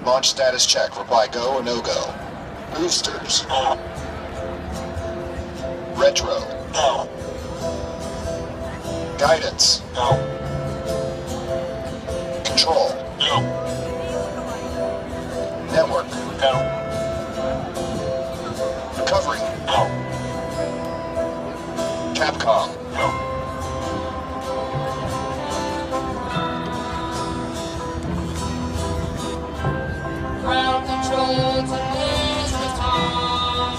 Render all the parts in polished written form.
Launch status check. Reply go or no go. Boosters. No. Retro. No. Guidance. No. Control. No. Network. No. Recovery. No. Capcom. No. Ground control to Mr. Tom.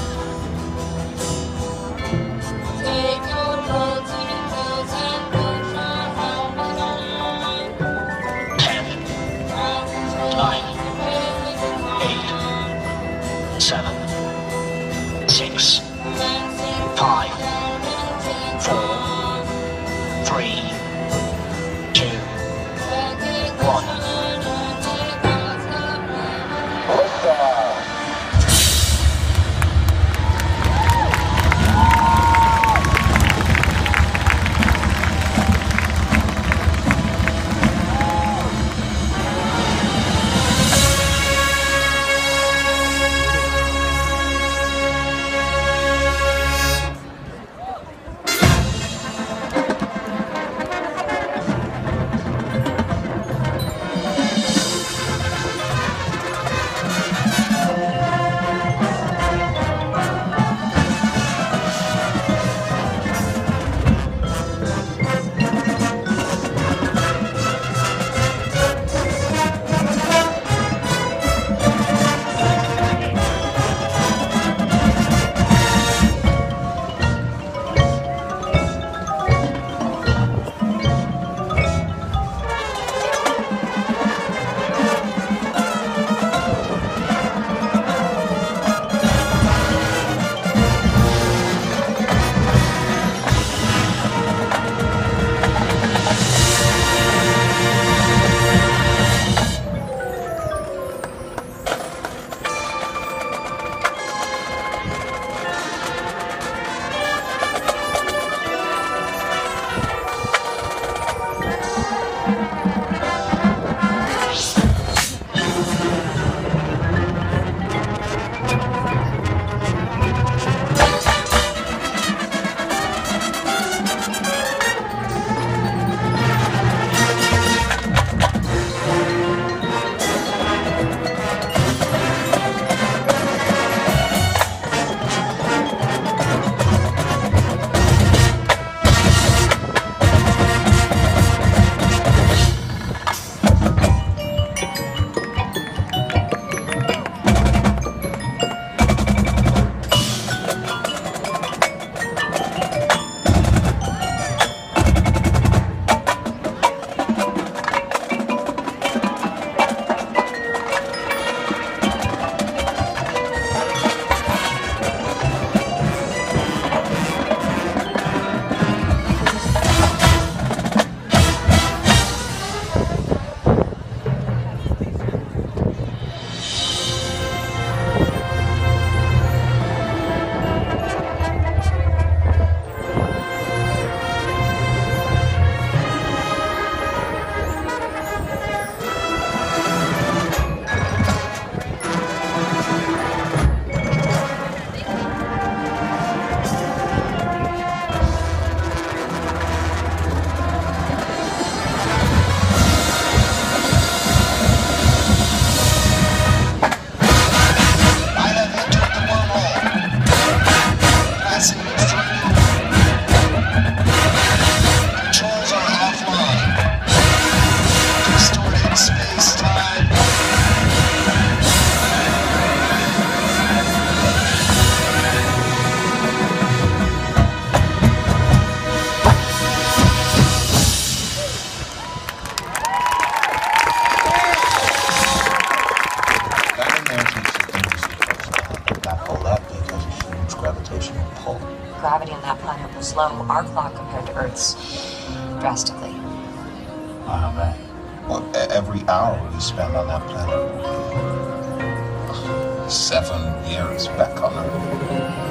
Take your protein pills and put your helmet on. 10, Ground control 9, to Mr. Tom. 7, 6, Dancing 5, down into 4, 3, 2, 1. Gravity on that planet will slow our clock compared to Earth's drastically. Oh, man. Well, every hour we spend on that planet will be 7 years back on Earth.